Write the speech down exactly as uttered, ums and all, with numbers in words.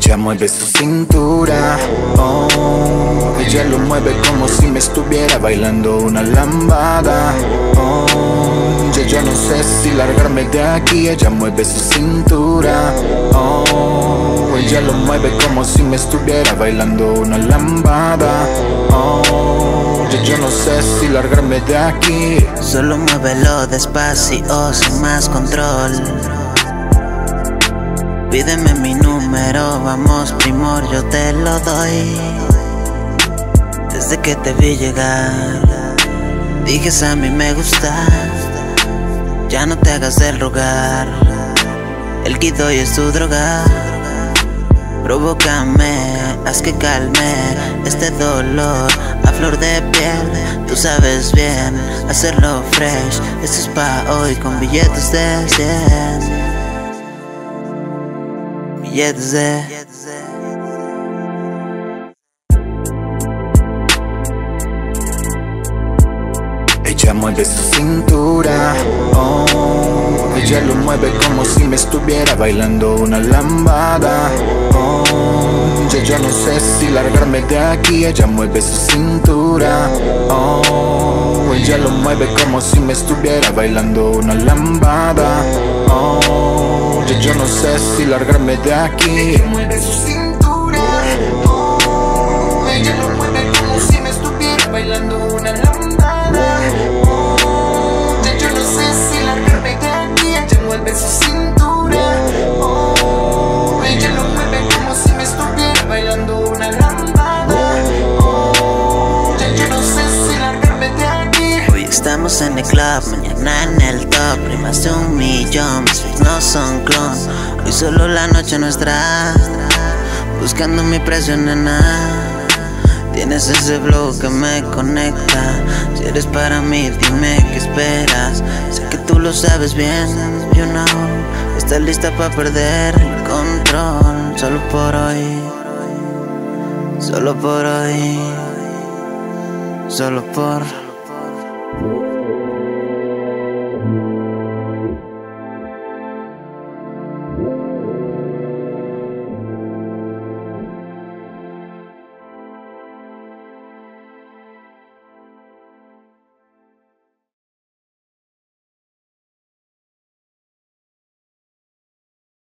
Ella mueve su cintura, oh, ella lo mueve como si me estuviera bailando una lambada, oh, ya yo no sé si largarme de aquí. Ella mueve su cintura, oh, ella lo mueve como si me estuviera bailando una lambada, oh, ya yo no sé si largarme de aquí. Solo muévelo despacio, sin más control. Pídeme mi número, vamos primor, yo te lo doy. Desde que te vi llegar, dije a mí me gustas. Ya no te hagas del rogar, el quito y es tu droga. Provócame, haz que calme este dolor a flor de piel. Tú sabes bien hacerlo fresh. Esto es pa' hoy con billetes de cien. Billetes de Ella mueve su cintura, oh, ella lo mueve como si me estuviera bailando una lambada, oh, ya yo no sé si largarme de aquí. Ella mueve su cintura, oh, ella lo mueve como si me estuviera bailando una lambada, oh, ya yo no sé si largarme de aquí. Ella mueve su cintura, oh, ella lo mueve como si me estuviera bailando una lambada, oh, ya yo no sé si largarme de aquí. Ella mueve su cintura, oh, ella lo mueve como si me estuviera bailando una lambada, oh, ya yo no sé si largarme de aquí. Hoy estamos en el club, mañana en el top. Rimas de un millón, mis fees no son clon. Hoy solo la noche nuestra, buscando mi precio, nena. Tienes ese flow que me conecta. Si eres para mí, dime qué esperas. Sé que tú lo sabes bien, you know. Estás lista para perder el control. Solo por hoy, solo por hoy, solo por